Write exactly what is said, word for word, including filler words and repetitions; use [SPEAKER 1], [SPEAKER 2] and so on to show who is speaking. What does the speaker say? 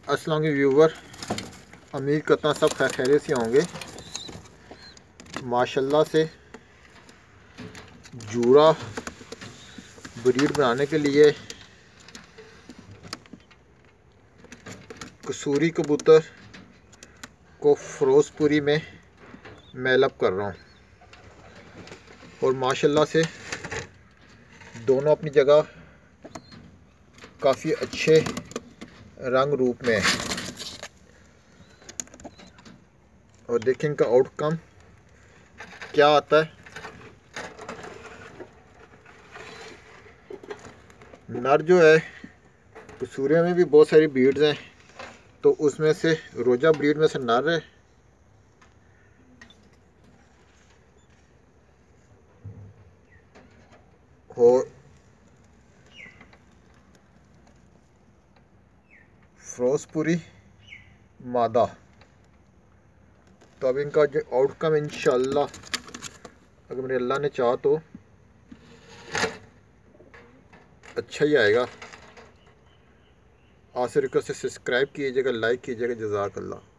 [SPEAKER 1] अस्सलाम व्यूवर, उम्मीद करता हूँ सब खैर खैरियत से होंगे। माशाल्लाह से जूरा ब्रीड बनाने के लिए कसूरी कबूतर को फ़िरोज़पुरी में मेलअप कर रहा हूँ और माशाल्लाह से दोनों अपनी जगह काफ़ी अच्छे रंग रूप में है और देखें इनका आउटकम क्या आता है। नर जो है कसूरियों में भी बहुत सारी ब्रीड्स हैं, तो उसमें से रोजा ब्रीड में से नर है और फ़िरोज़पुरी मादा। तो अब इनका जो आउटकम इंशाल्लाह अगर मेरे अल्लाह ने चाहा तो अच्छा ही आएगा। आपसे रिक्वेस्ट है सब्सक्राइब कीजिएगा, लाइक कीजिएगा। जज़ाकल्लाह।